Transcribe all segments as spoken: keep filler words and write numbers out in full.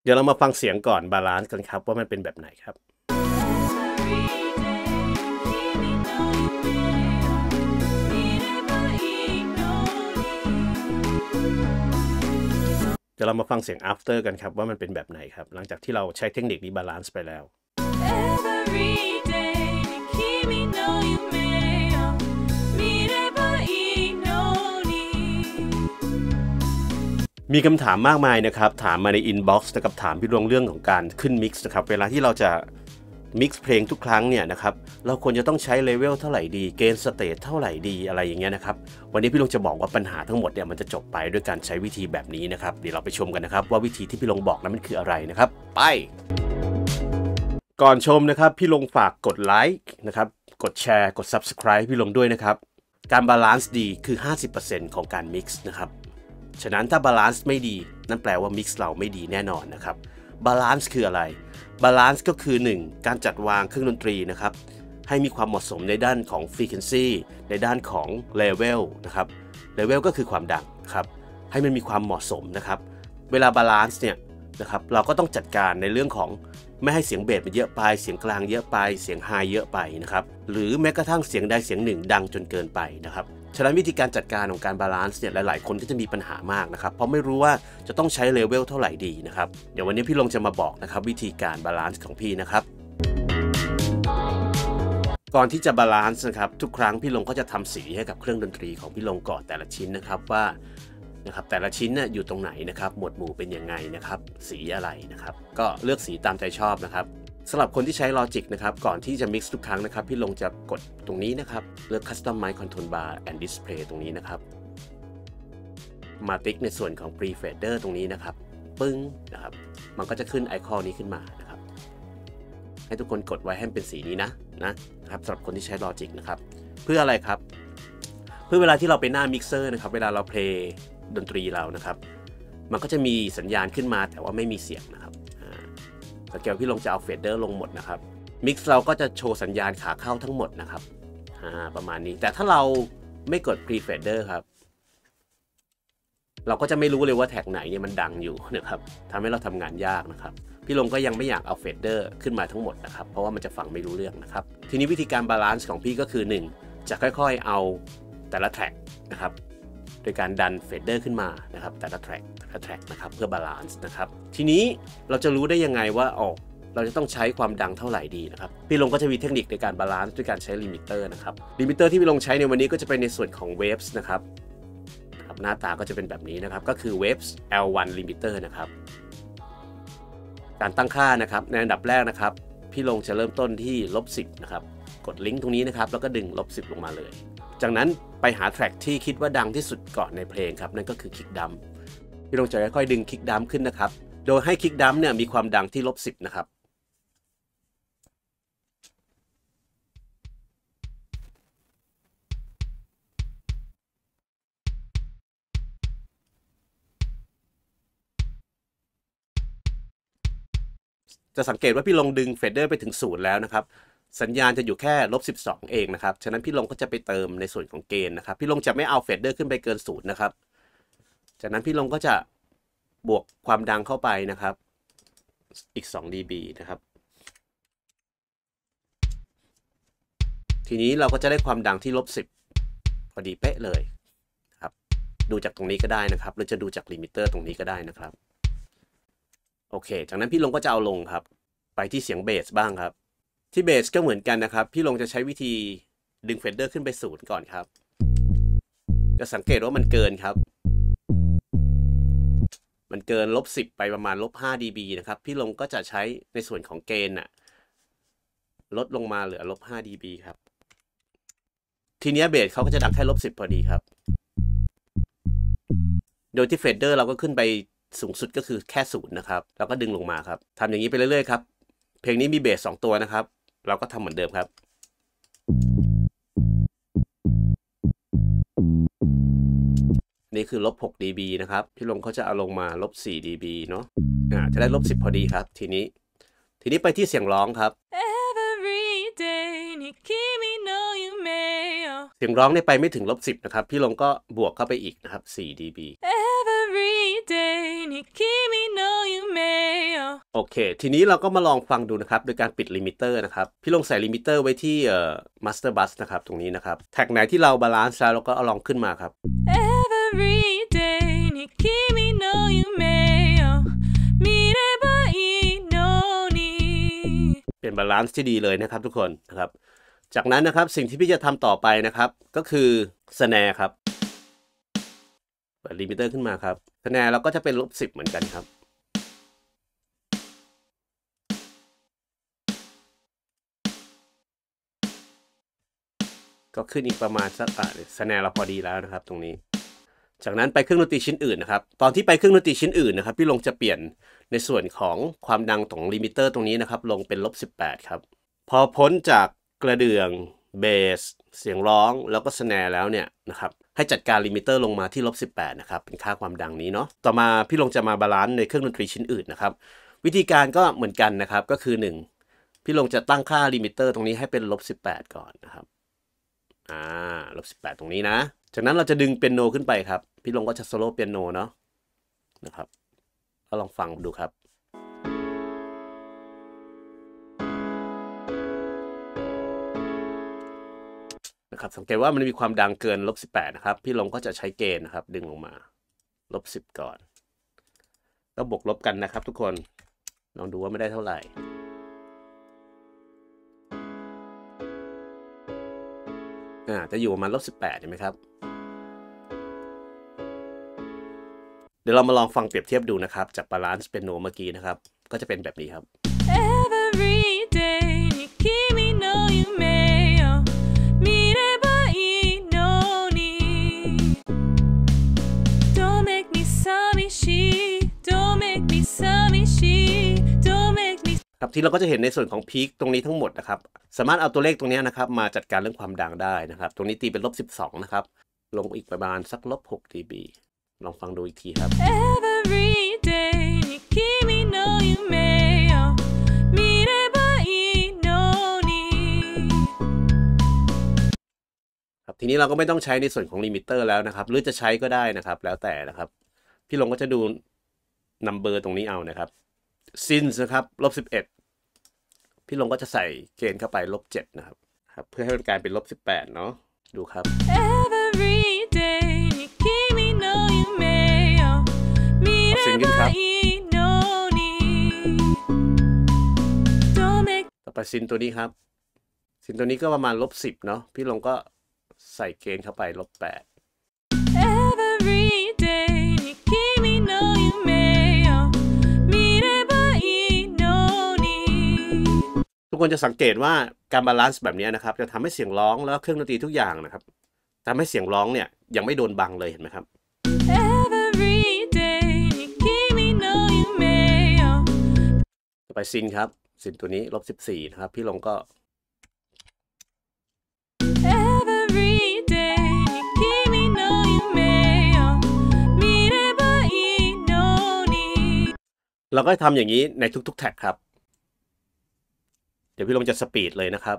เดี๋ยวเรามาฟังเสียงก่อนบาลานซ์กันครับว่ามันเป็นแบบไหนครับเดี๋ยวเรามาฟังเสียง after กันครับว่ามันเป็นแบบไหนครับหลังจากที่เราใช้เทคนิคนี้บาลานซ์ไปแล้วมีคำถามมากมายนะครับถามมาใน inbox นะครับถามพี่ลงเรื่องของการขึ้น mix นะครับเวลาที่เราจะ mix เพลงทุกครั้งเนี่ยนะครับเราควรจะต้องใช้เลเวลเท่าไหร่ดีเกณฑ์สเตทเท่าไหร่ดีอะไรอย่างเงี้ยนะครับวันนี้พี่ลงจะบอกว่าปัญหาทั้งหมดเนี่ยมันจะจบไปด้วยการใช้วิธีแบบนี้นะครับเดี๋ยวเราไปชมกันนะครับว่าวิธีที่พี่ลงบอกนั้นมันคืออะไรนะครับไปก่อนชมนะครับพี่ลงฝากกดไลค์นะครับกดแชร์กด subscribe พี่ลงด้วยนะครับการบาลานซ์ดีคือ ห้าสิบเปอร์เซ็นต์ ของการ mix นะครับฉะนั้นถ้าบาลานซ์ไม่ดีนั่นแปลว่ามิกซ์เราไม่ดีแน่นอนนะครับบาลานซ์คืออะไรบาลานซ์ก็คือหนึ่งการจัดวางเครื่องดนตรีนะครับให้มีความเหมาะสมในด้านของ frequency ในด้านของ level นะครับ level ก็คือความดังครับให้มันมีความเหมาะสมนะครับเวลาบาลานซ์เนี่ยนะครับเราก็ต้องจัดการในเรื่องของไม่ให้เสียงเบสมันเยอะไปเสียงกลางเยอะไปเสียงไฮเยอะไปนะครับหรือแม้กระทั่งเสียงใดเสียงหนึ่งดังจนเกินไปนะครับฉะนั้นวิธีการจัดการของการบาลานซ์เนี่ยหลายๆคนก็จะมีปัญหามากนะครับเพราะไม่รู้ว่าจะต้องใช้เลเวลเท่าไหร่ดีนะครับเดี๋ยววันนี้พี่ลงจะมาบอกนะครับวิธีการบาลานซ์ของพี่นะครับก่อนที่จะบาลานซ์นะครับทุกครั้งพี่ลงก็จะทำสีให้กับเครื่องดนตรีของพี่ลงก่อนแต่ละชิ้นนะครับว่านะครับแต่ละชิ้นเนี่ยอยู่ตรงไหนนะครับหมวดหมู่เป็นยังไงนะครับสีอะไรนะครับก็เลือกสีตามใจชอบนะครับสำหรับคนที่ใช้ Logic นะครับก่อนที่จะ mix ทุกครั้งนะครับพี่ลงจะกดตรงนี้นะครับเลือก Custom Mic Control Bar and Display ตรงนี้นะครับมาติ๊กในส่วนของ Pre-Fader ตรงนี้นะครับปึ้งนะครับมันก็จะขึ้นไอคอนนี้ขึ้นมานะครับให้ทุกคนกดไว้ให้เป็นสีนี้นะนะนะครับสำหรับคนที่ใช้ Logic นะครับเพื่ออะไรครับเพื่อเวลาที่เราไปหน้า Mixer นะครับเวลาเราเพลย์ดนตรีเรานะครับมันก็จะมีสัญญาณขึ้นมาแต่ว่าไม่มีเสียงนะครับสังเกตพี่ลงจะเอาเฟดเดอร์ลงหมดนะครับมิกซ์เราก็จะโชว์สัญญาณขาเข้าทั้งหมดนะครับประมาณนี้แต่ถ้าเราไม่กด pre fader ครับเราก็จะไม่รู้เลยว่าแท็กไหนเนี่ยมันดังอยู่นะครับทำให้เราทำงานยากนะครับพี่ลงก็ยังไม่อยากเอาเฟดเดอร์ขึ้นมาทั้งหมดนะครับเพราะว่ามันจะฟังไม่รู้เรื่องนะครับทีนี้วิธีการบาลานซ์ของพี่ก็คือหนึ่งจะค่อยๆเอาแต่ละแท็กนะครับโดยการดันเฟดเดอร์ขึ้นมานะครับแต่ละแทร็กแต่ละแทร็กนะครับเพื่อบาลานซ์นะครับทีนี้เราจะรู้ได้ยังไงว่าอ๋อเราจะต้องใช้ความดังเท่าไหร่ดีนะครับพี่ลงก็จะมีเทคนิคในการบาลานซ์ด้วยการใช้ลิมิเตอร์นะครับลิมิเตอร์ที่พี่ลงใช้ในวันนี้ก็จะเป็นในส่วนของ Waves นะครับหน้าตาก็จะเป็นแบบนี้นะครับก็คือ Waves แอล วัน Limiter นะครับการตั้งค่านะครับในอันดับแรกนะครับพี่ลงจะเริ่มต้นที่ลบสิบนะครับกดลิงก์ตรงนี้นะครับแล้วก็ดึงลบสิบลงมาเลยจากนั้นไปหาแทร็กที่คิดว่าดังที่สุดก่อนในเพลงครับนั่นก็คือคิกดัมพี่ลงจะค่อยๆดึงคิกดัมขึ้นนะครับโดยให้คิกดัมเนี่ยมีความดังที่ลบสิบนะครับจะสังเกตว่าพี่ลงดึงเฟดเดอร์ไปถึงศูนย์แล้วนะครับสัญญาณจะอยู่แค่ลบสิบสองเองนะครับฉะนั้นพี่ลงก็จะไปเติมในส่วนของเกณฑ์นะครับพี่ลงจะไม่เอาเฟดเดอร์ขึ้นไปเกินศูนย์นะครับจากนั้นพี่ลงก็จะบวกความดังเข้าไปนะครับอีกสอง ดี บี นะครับทีนี้เราก็จะได้ความดังที่ลบสิบพอดีเป๊ะเลยครับดูจากตรงนี้ก็ได้นะครับหรือจะดูจากลิมิเตอร์ตรงนี้ก็ได้นะครับโอเคจากนั้นพี่ลงก็จะเอาลงครับไปที่เสียงเบสบ้างครับที่เบสก็เหมือนกันนะครับพี่ลงจะใช้วิธีดึงเฟดเดอร์ขึ้นไปศูนย์ก่อนครับจะสังเกตว่ามันเกินครับมันเกินลบสิบไปประมาณลบห้า ดี บี นะครับพี่ลงก็จะใช้ในส่วนของเกณฑ์น่ะลดลงมาเหลือลบห้า ดี บี ครับทีนี้เบสเขาก็จะดังแค่ลบสิบพอดีครับโดยที่เฟดเดอร์เราก็ขึ้นไปสูงสุดก็คือแค่ศูนย์นะครับแล้วก็ดึงลงมาครับทำอย่างนี้ไปเรื่อยๆครับเพลงนี้มีเบสสองตัวนะครับเราก็ทำเหมือนเดิมครับนี่คือลบหก ดี บี นะครับพี่ลงเขาจะเอาลงมาลบสี่ ดี บี เนาะอ่าจะได้ลบสิบพอดีครับทีนี้ทีนี้ไปที่เสียงร้องครับเสียงร้องเนี่ยไปไม่ถึงลบสิบนะครับพี่ลงก็บวกเข้าไปอีกนะครับสี่ ดี บีโอเคทีนี้เราก็มาลองฟังดูนะครับโดยการปิดลิมิเตอร์นะครับพี่ลงใส่ลิมิเตอร์ไว้ที่เอ่อ Master Bus นะครับตรงนี้นะครับแท็กไหนที่เราบาลานซ์แล้วเราก็เอาลองขึ้นมาครับ Every day นี่คิมิโนะยูเมะมิเรบะอิโนนิเป็นบาลานซ์ที่ดีเลยนะครับทุกคนนะครับจากนั้นนะครับสิ่งที่พี่จะทำต่อไปนะครับก็คือสแนร์ครับเปิดลิมิเตอร์ขึ้นมาครับสแนร์เราก็จะเป็นลบสิบเหมือนกันครับก็ขึ้นอีกประมาณสักอ่ะสแนร์เราพอดีแล้วนะครับตรงนี้จากนั้นไปเครื่องดนตรีชิ้นอื่นนะครับตอนที่ไปเครื่องดนตรีชิ้นอื่นนะครับพี่ลงจะเปลี่ยนในส่วนของความดังของลิมิเตอร์ตรงนี้นะครับลงเป็นลบสิบแปดครับพอพ้นจากกระเดื่องเบสเสียงร้องแล้วก็สแนร์แล้วเนี่ยนะครับให้จัดการลิมิเตอร์ลงมาที่ลบสิบแปดนะครับเป็นค่าความดังนี้เนาะต่อมาพี่ลงจะมาบาลานซ์ในเครื่องดนตรีชิ้นอื่นนะครับวิธีการก็เหมือนกันนะครับก็คือหนึ่งพี่ลงจะตั้งค่าลิมิเตอร์ตรงนี้ให้เป็นลบสิบแปดก่อนนะครับอ่าลบสิบแปดตรงนี้นะจากนั้นเราจะดึงเปียโนขึ้นไปครับพี่ลงก็จะโซโล่เปียโนเนาะนะครับก็ลองฟังดูครับนะครับสังเกตว่ามันมีความดังเกินลบสิบแปดนะครับพี่ลงก็จะใช้เกณฑ์นะครับดึงลงมาลบสิบก่อนก็บวกลบกันนะครับทุกคนลองดูว่าไม่ได้เท่าไหร่อ่าจะอยู่ประมาณลบสิบแปดเห็นไหมครับเดี๋ยวเรามาลองฟังเปรียบเทียบดูนะครับจากบาลานซ์เปียโนเมื่อกี้นะครับก็จะเป็นแบบนี้ครับ Every day นี่คิมิโนะยูเมะมิเรบะอิโนนิ Don't make me samishi Don't make me samishi Don't make me ครับที่เราก็จะเห็นในส่วนของพีคตรงนี้ทั้งหมดนะครับสามารถเอาตัวเลขตรงนี้นะครับมาจัดการเรื่องความดังได้นะครับตรงนี้ตีเป็นลบสิบสองนะครับลงอีกประมาณสักลบหก ดี บี ลองฟังดูอีกทีครับ Every day นี่คิมิโนะยูเมะมิเรบะอิโนนิครับทีนี้เราก็ไม่ต้องใช้ในส่วนของลิมิเตอร์แล้วนะครับหรือจะใช้ก็ได้นะครับแล้วแต่นะครับพี่ลงก็จะดูนัมเบอร์ตรงนี้เอานะครับซินส์นะครับลบสิบเอ็ดพี่ลงก็จะใส่เกณฑ์เข้าไปลบเจ็ดนะครับครับเพื่อให้มันกลายเป็นลบสิบแปดเนาะดูครับ Every day นี่คิมิโนะยูเมะมิเรบะอิโนนิต่อไปซินตัวนี้ครับซินตัวนี้ก็ประมาณลบสิบเนาะพี่ลงก็ใส่เกณฑ์เข้าไปลบแปด Every day นี่คิมิโนะยูเมะมิเรบะอิโนนิทุกคนจะสังเกตว่าการบาลานซ์แบบนี้นะครับจะทำให้เสียงร้องแล้วเครื่องดนตรีทุกอย่างนะครับทำให้เสียงร้องเนี่ยยังไม่โดนบังเลยเห็นไหมครับ Every day นี่คิมิโนะยูเมะต่อไปซินครับซินตัวนี้ลบสิบสี่นะครับพี่ลงก็ Every day นี่คิมิโนะยูเมะมิเรบะอิโนนิเราก็ทำอย่างนี้ในทุกๆแท็กครับเดี๋ยวพี่ลงจะสปีดเลยนะครับ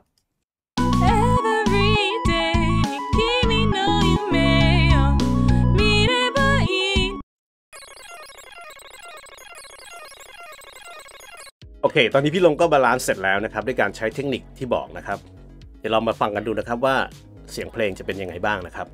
โอเคตอนนี้พี่ลงก็บาลานซ์เสร็จแล้วนะครับด้วยการใช้เทคนิคที่บอกนะครับเดี๋ยวเรามาฟังกันดูนะครับว่าเสียงเพลงจะเป็นยังไงบ้างนะครับ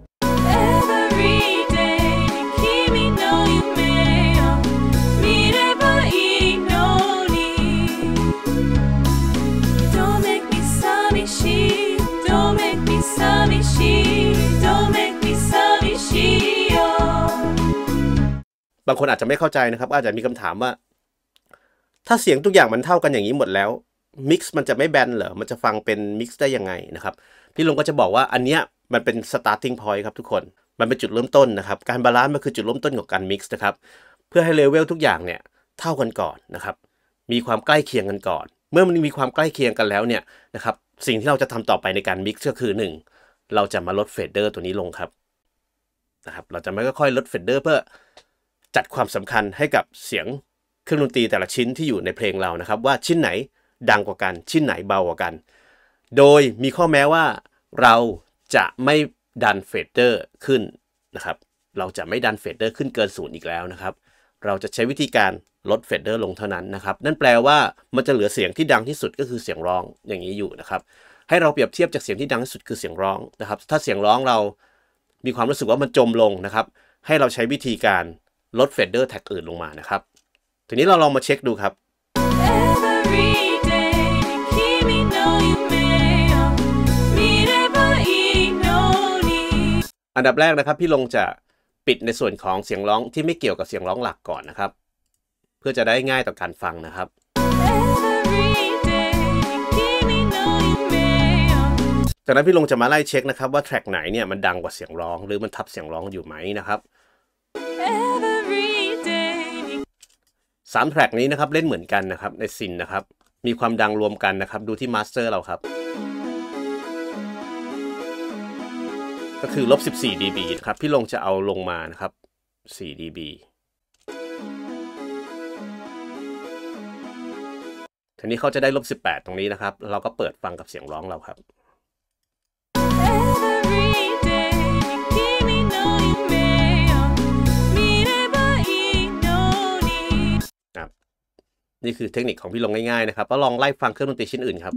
บางคนอาจจะไม่เข้าใจนะครับอาจจะมีคำถามว่าถ้าเสียงทุกอย่างมันเท่ากันอย่างนี้หมดแล้วมิกซ์มันจะไม่แบนเหรอมันจะฟังเป็นมิกซ์ได้ยังไงนะครับพี่ลงก็จะบอกว่าอันเนี้ยมันเป็น starting point ครับทุกคนมันเป็นจุดเริ่มต้นนะครับการบาลานซ์มันคือจุดเริ่มต้นของการมิกซ์นะครับเพื่อให้เลเวลทุกอย่างเนี่ยเท่ากันก่อนนะครับมีความใกล้เคียงกันก่อนเมื่อมันมีความใกล้เคียงกันแล้วเนี่ยนะครับสิ่งที่เราจะทำต่อไปในการมิกซ์ก็คือหนึ่งเราจะมาลดเฟดเดอร์ตัวนี้ลงครับนะครับเราจะไม่ค่อยๆลดเฟดเดอร์เพื่อจัดความสำคัญให้กับเสียงเครื่องดนตรีแต่ละชิ้นที่อยู่ในเพลงเรานะครับว่าชิ้นไหนดังกว่ากันชิ้นไหนเบากว่ากันโดยมีข้อแม้ว่าเราจะไม่ดันเฟดเดอร์ขึ้นนะครับเราจะไม่ดันเฟดเดอร์ขึ้นเกินศูนย์อีกแล้วนะครับเราจะใช้วิธีการลดเฟดเดอร์ลงเท่านั้นนะครับนั่นแปลว่ามันจะเหลือเสียงที่ดังที่สุดก็คือเสียงร้องอย่างนี้อยู่นะครับให้เราเปรียบเทียบจากเสียงที่ดังที่สุดคือเสียงร้องนะครับถ้าเสียงร้องเรามีความรู้สึกว่ามันจมลงนะครับให้เราใช้วิธีการลดเฟดเดอร์แท็กอื่นลงมานะครับทีนี้เราลองมาเช็คดูครับอันดับแรกนะครับพี่ลงจะปิดในส่วนของเสียงร้องที่ไม่เกี่ยวกับเสียงร้องหลักก่อนนะครับเพื่อจะได้ง่ายต่อการฟังนะครับจากนั้นพี่ลงจะมาไล่เช็คนะครับว่าแทร็กไหนเนี่ยมันดังกว่าเสียงร้องหรือมันทับเสียงร้องอยู่ไหมนะครับสามแทร็กนี้นะครับเล่นเหมือนกันนะครับในซินนะครับมีความดังรวมกันนะครับดูที่มาสเตอร์เราครับก็คือลบสิบสี่ ดี บี นะครับพี่ลงจะเอาลงมานะครับสี่ ดี บี ทีนี้เขาจะได้ลบสิบแปดตรงนี้นะครับเราก็เปิดฟังกับเสียงร้องเราครับนี่คือเทคนิคของพี่ลงง่ายๆนะครับแล้วลองไล่ฟังเครื่องดนตรีชิ้นอื่นครับ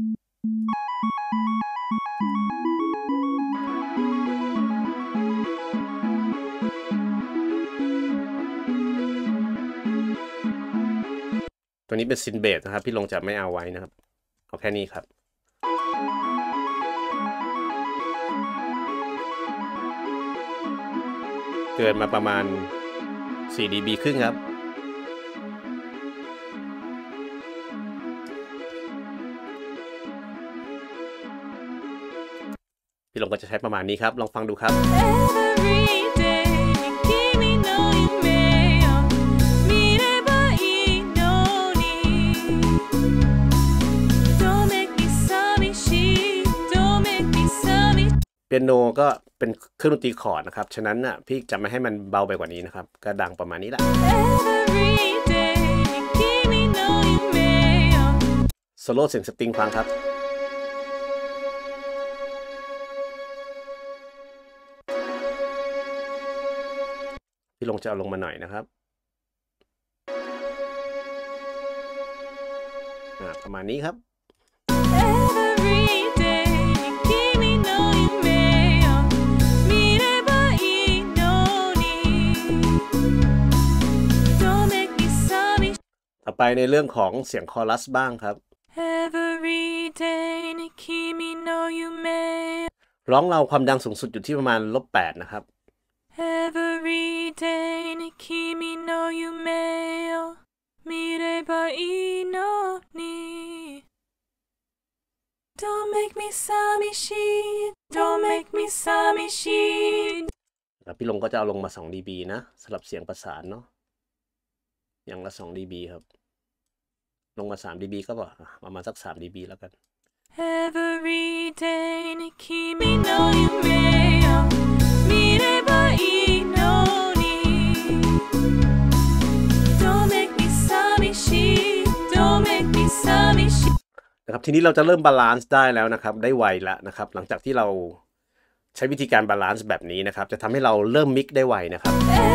ตัวนี้เป็นซินเบสนะครับพี่ลงจะไม่เอาไว้นะครับเอาแค่นี้ครับเกินมาประมาณสี่ ดี บี ครึ่งครับพี่ลงก็จะใช้ประมาณนี้ครับลองฟังดูครับเปียโนก็เป็นเครื่องดนตรีคอร์ดนะครับฉะนั้นน่ะพี่จะไม่ให้มันเบาไปกว่านี้นะครับก็ดังประมาณนี้แหละโซโล่เสียงสตริงฟังครับพี่ลงจะเอาลงมาหน่อยนะครับประมาณนี้ครับต่อไปในเรื่องของเสียงคอรัสบ้างครับร้องเราความดังสูงสุดอยู่ที่ประมาณลบแปดนะครับแล้วพี่ลงก็จะเอาลงมาสอง ดี บี นะสำหรับเสียงประสานเนาะอย่างละสอง ดี บี ครับลงมาสาม ดี บี ก็บอกประมาณสักสาม ดี บี แล้วกันนะครับทีนี้เราจะเริ่มบาลานซ์ได้แล้วนะครับได้ไวแล้วนะครับหลังจากที่เราใช้วิธีการบาลานซ์แบบนี้นะครับจะทำให้เราเริ่มมิกได้ไวนะครับ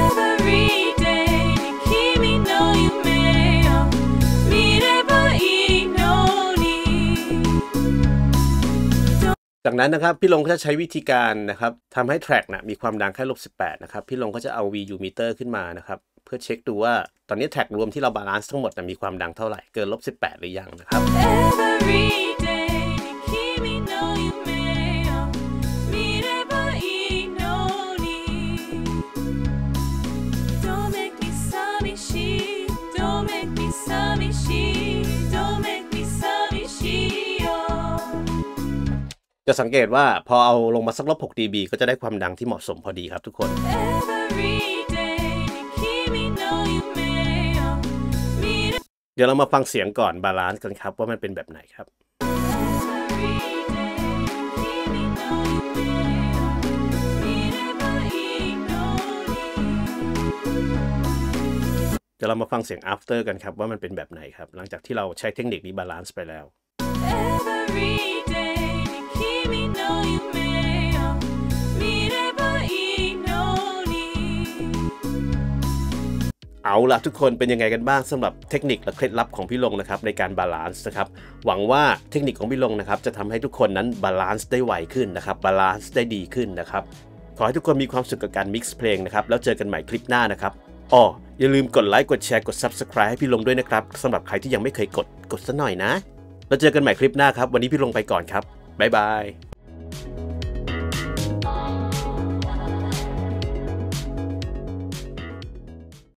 จากนั้นนะครับพี่ลงก็จะใช้วิธีการนะครับทำให้แทร็กนะมีความดังแค่ลบสิบแปดนะครับพี่ลงก็จะเอา วี ยู meter ขึ้นมานะครับเพื่อเช็คดูว่าตอนนี้แทร็กรวมที่เราบาลานซ์ทั้งหมดนะมีความดังเท่าไหร่เกินลบสิบแปดหรือยังนะครับจะสังเกตว่าพอเอาลงมาสักลบหก ดี บี ก็จะได้ความดังที่เหมาะสมพอดีครับทุกคนเดี๋ยวเรามาฟังเสียงก่อนบาลานซ์กันครับว่ามันเป็นแบบไหนครับเดี๋ยวเรามาฟังเสียง after กันครับว่ามันเป็นแบบไหนครับหลังจากที่เราใช้เทคนิคนี้บาลานซ์ไปแล้วเอาละทุกคนเป็นยังไงกันบ้างสำหรับเทคนิคและเคล็ดลับของพี่ลงนะครับในการบาลานซ์นะครับหวังว่าเทคนิคของพี่ลงนะครับจะทำให้ทุกคนนั้นบาลานซ์ได้ไวขึ้นนะครับบาลานซ์ได้ดีขึ้นนะครับขอให้ทุกคนมีความสุขกับการมิกซ์เพลงนะครับแล้วเจอกันใหม่คลิปหน้านะครับอ๋ออย่าลืมกดไลค์กดแชร์กด ซับสไครบ์ ให้พี่ลงด้วยนะครับสำหรับใครที่ยังไม่เคยกดกดซะหน่อยนะแล้วเจอกันใหม่คลิปหน้าครับวันนี้พี่ลงไปก่อนครับบ๊ายบาย